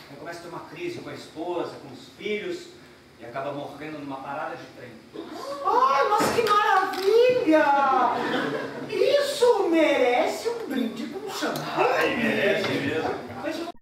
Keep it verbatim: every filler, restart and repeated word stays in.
Aí começa a ter uma crise com a esposa, com os filhos, e acaba morrendo numa parada de trem. Ai, mas que maravilha! Isso merece um brinde com champanhe. Ai, merece mesmo. Mas